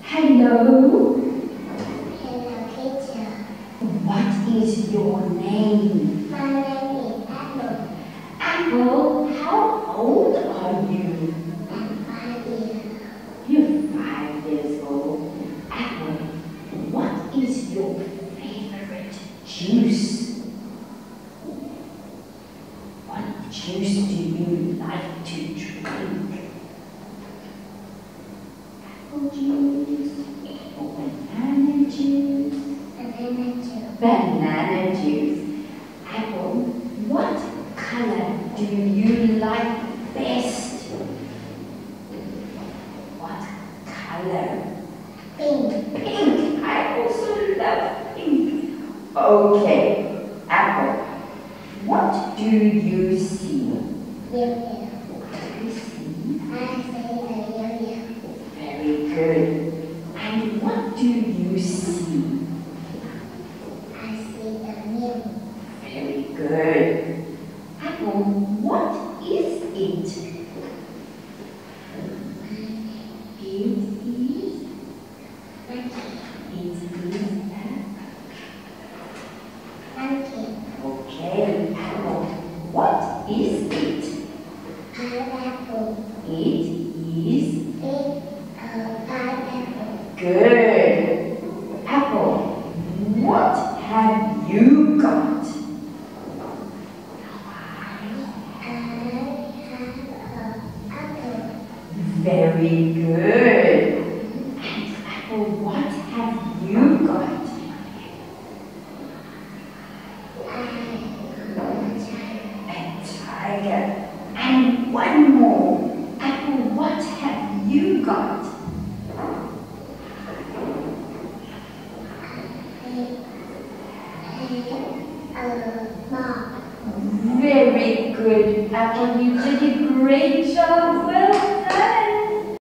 Hello. Hello, teacher. What is your name? My name is Apple. Apple, how old are you? I'm 5 years. You're 5 years old. Apple, what is your favorite juice? What juice do you like to drink? Apple juice or banana juice? Banana juice. Banana juice. Apple, what color do you like best? What color? Pink. Pink. I also love pink. Okay, Apple, what do you see? Yellow. What do you see? I say a yellow. Very good. And what do you see? I see the milk. Very good. Apple, what is it? It is. Monkey. Okay, Apple, what is it? Pineapple. It is. It's a pineapple. Good. Apple, what have you got? I have an apple. Very good. And Apple, what have you got? A tiger. And one more. Apple, what have you got? Mom. Very good, Apple. You did a great job. Well done.